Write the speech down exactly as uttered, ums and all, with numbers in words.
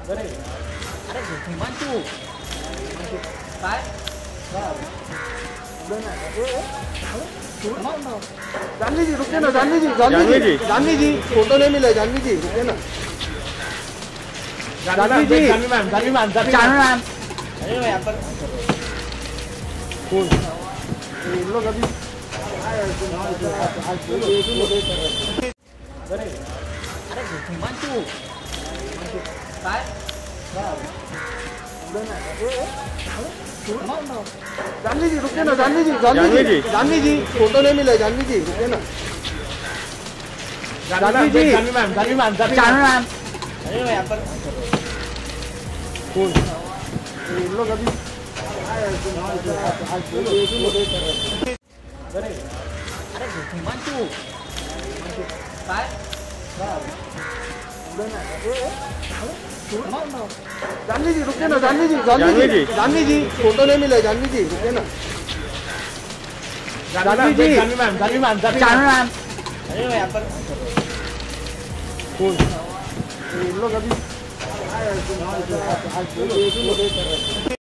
अरे अरे bantu bantu काय जानवी जी रुकिए ना, जानवी जी जानवी जी जानवी जी फोटो नहीं मिला, जानवी जी रुकिए ना, Janvi ji Janvi ma'am Janvi ma'am Janvi ma'am अरे मैं यहाँ पर कौन इन लोग अभी अरे अरे bantu bantu काय जानवी जी रुकिए ना, जानवी जी जानवी जी जानवी जी फोटो नहीं मिला, जानवी जी रुकिए ना, Janvi ji Janvi ma'am Janvi ma'am Janvi ma'am अरे मैं यहाँ पर कौन इन लोग अभी अरे अरे bantu bantu काय जानवी जी रुकिए ना, जानवी जी जानवी जी जानवी जी फोटो नहीं मिला, जानवी जी रुकिए ना, Janvi ji Janvi ma'am Janvi ma'am Janvi ma'am अरे मैं यहाँ पर कौन इन लोग अभी